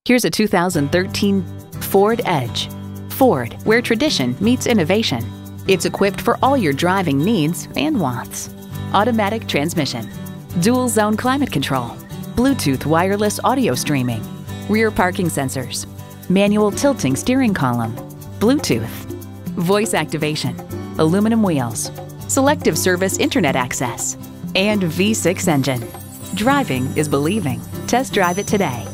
Here's a 2013 Ford Edge. Ford, where tradition meets innovation. It's equipped for all your driving needs and wants. Automatic transmission, dual zone climate control, Bluetooth wireless audio streaming, rear parking sensors, manual tilting steering column, Bluetooth, voice activation, aluminum wheels, selective service internet access, and V6 engine. Driving is believing. Test drive it today.